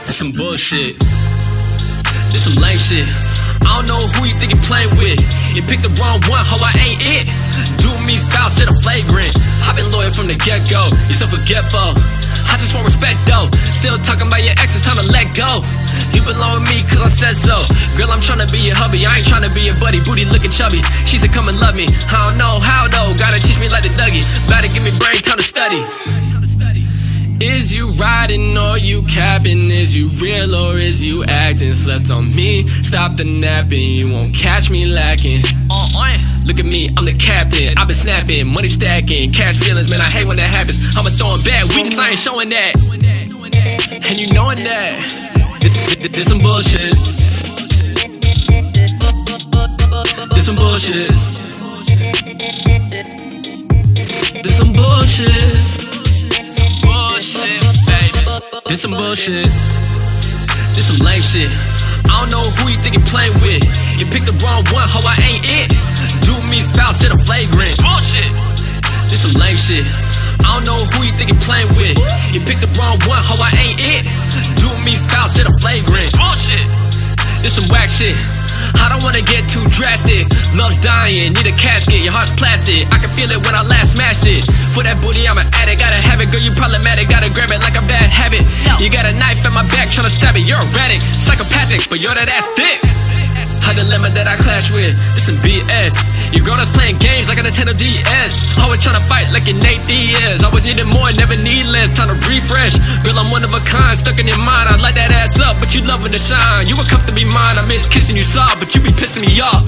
That's some bullshit. This some lame shit. I don't know who you think you're playing with. You picked the wrong one, ho, I ain't it. Do me foul instead of flagrant. I've been loyal from the get-go. You're so forgetful. I just want respect though. Still talking about your ex, it's time to let go. You belong with me cause I said so. Girl, I'm tryna be your hubby, I ain't tryna be your buddy. Booty looking chubby, she said come and love me. I don't know how though, gotta teach me like the Dougie. Better give me brain time to study. Is you riding or you capping? Is you real or is you acting? Slept on me, stop the napping. You won't catch me lacking. Look at me, I'm the captain. I've been snapping, money stacking. Catch feelings, man, I hate when that happens. I'ma throwing bad weakness, I ain't showing that. And you knowing that this some bullshit. This some bullshit. This some bullshit. This some bullshit. This some lame shit. I don't know who you think you're playing with. You picked the wrong one, ho, I ain't it. Do me foul instead of flagrant. Bullshit. This some lame shit. I don't know who you think you're playing with. You picked the wrong one, ho, I ain't it. Do me foul instead of flagrant. Bullshit. This some whack shit. I don't wanna get too drastic. Love's dying, need a casket, your heart's plastic. I can feel it when I last smashed it. For that booty, I'm an addict, gotta have it. Girl, you problematic, gotta grab it like a bad habit. You got a knife at my back, tryna stab it. You're erratic, psychopathic, but you're that ass thick. A dilemma that I clash with, it's some BS. Your grown-ups playing games like a Nintendo DS. Always tryna fight like your Nate Diaz. Always needed more, never need less, time to refresh. Girl, I'm one of a kind, stuck in your mind. I light that ass up, but you loving to shine. You were comfortably mine, I miss kissing you soft, but you be pissing me off.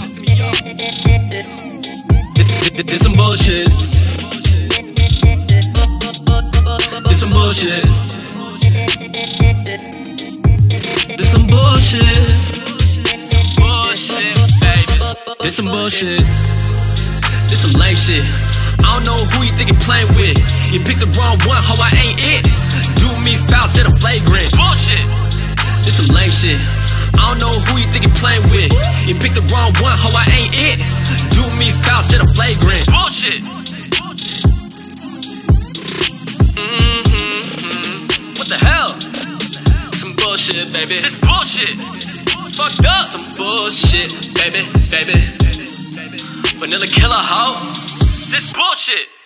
This some bullshit. This some bullshit. This some bullshit. This some bullshit. This some lame shit. I don't know who you think you're playing with. You picked the wrong one, ho, I ain't it. Do me foul instead of flagrant. Bullshit. This some lame shit. I don't know who you think you're playing with. You picked the wrong one, ho, I ain't it. Do me foul instead of flagrant. Bullshit. What the hell? Some bullshit, baby. This bullshit. Fucked up. Some bullshit, baby. Vanilla killer, hoe. This bullshit.